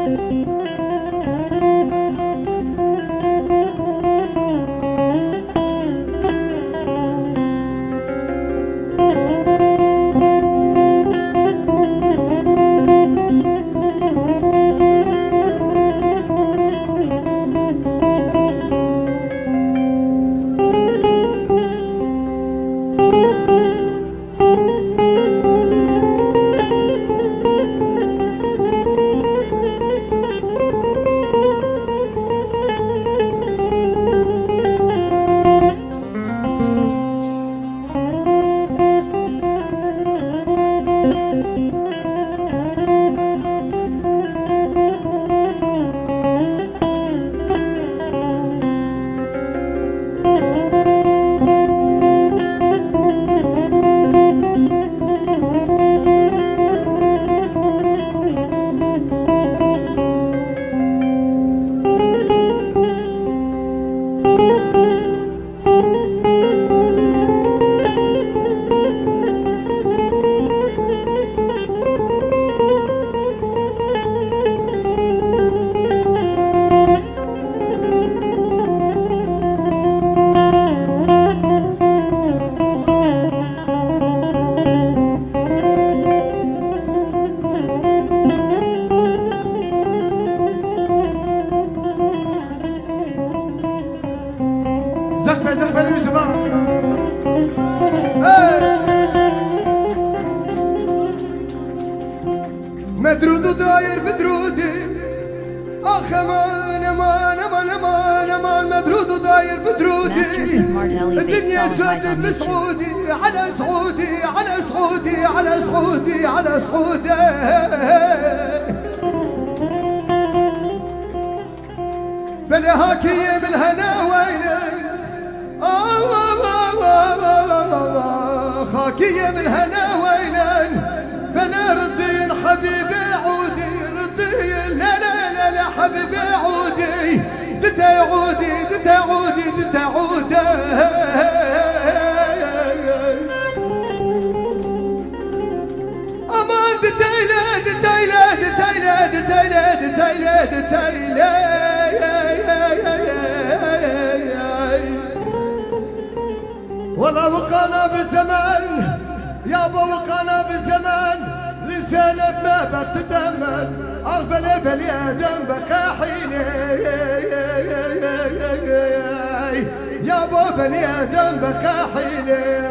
مدرود داير بدرودي اخ امان امان امان امان امان مدرود داير بدرودي الدنيا سودت بسعودي على سعودي على سعودي على سعودي على سعودي بلا هاكي بالهنا ويني خاكي بالهنا ويني بلا ردين حبيبي عودي ردين لا لا لا لا حبيبي عودي دتا عودي دتا عودي دتا عودي امان دتايلا دتايلا دتايلا دتايلا دتايلا دتايلا والله وقانا بالزمان يابا وقانا بالزمان لسانك ما بتتأمل أغبل بني آدم بكاحيني يابا بني آدم بكاحيني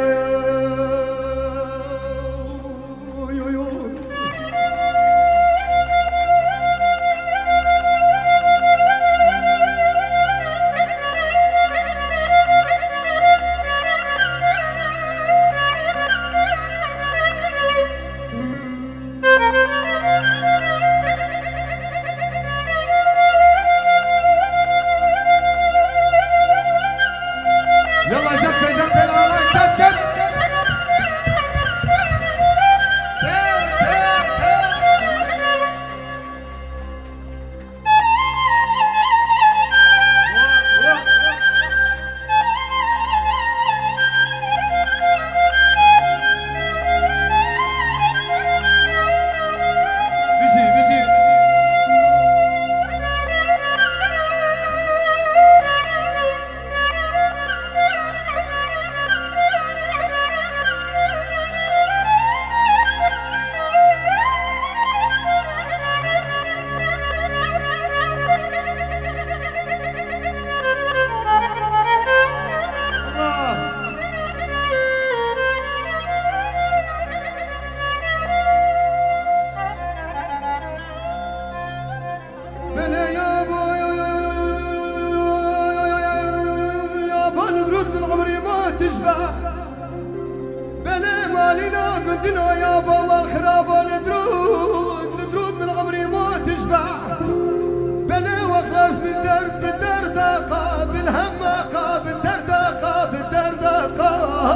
قدنا يا بابا الخراب والدرود الدرود من عمري ما تشبع بلا واخلص من درد الدردقه بالهمقه بالدردقه بالدردقه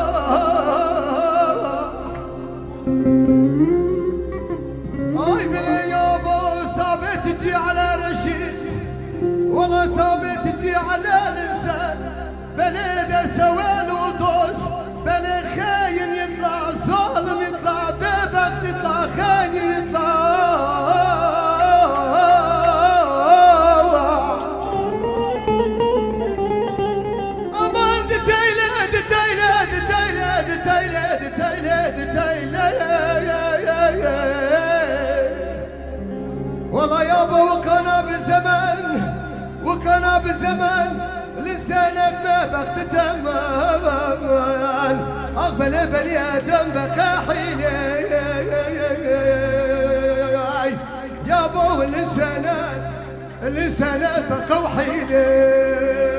اي بلا يابا صعبه تجي على رشيد والله صعبه تجي على الانسان بلا ده سوال ودوس بلا خاين يطلع ظالم يطلع ببخت يطلع خاين يطلع والله يابا وكان بالزمان لسانك ما بخت تمان اقبل بني ادم بقى حيلي يابا واللسانات بقوا حيلي